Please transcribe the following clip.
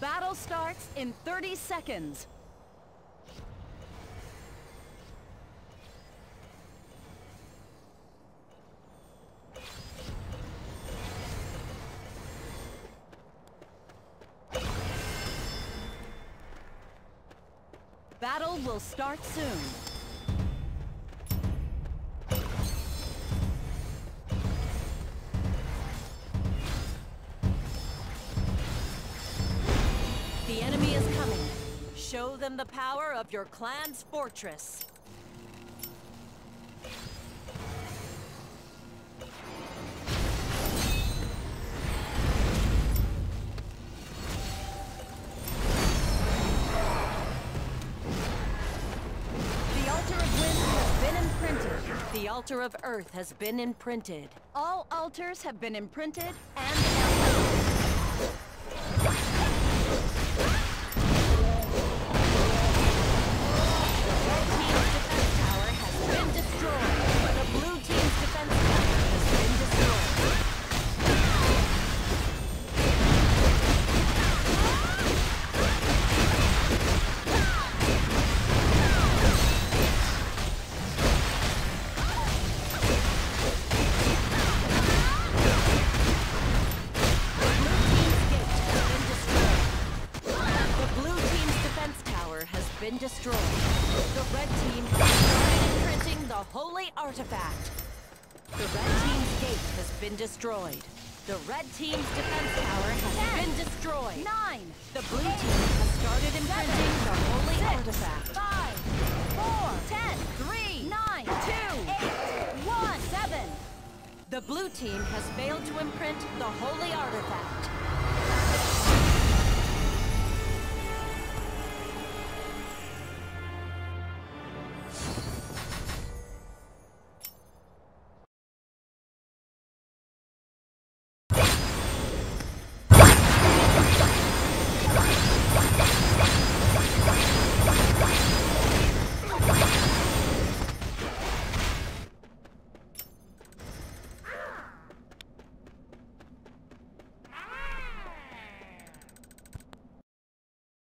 Battle starts in 30 seconds. Battle will start soon. The enemy is coming. Show them the power of your clan's fortress. The altar of Earth has been imprinted. All altars have been imprinted and elevated. The red team's defense tower has been destroyed. The blue team's defense tower has been destroyed. Been destroyed. The red team has started imprinting the holy artifact. The red team's gate has been destroyed. The red team's defense tower has been destroyed. 9. The blue team has started imprinting the holy artifact. 5, 4, 10, 3, 9, 2, 8, 1, 7. The blue team has failed to imprint the holy artifact.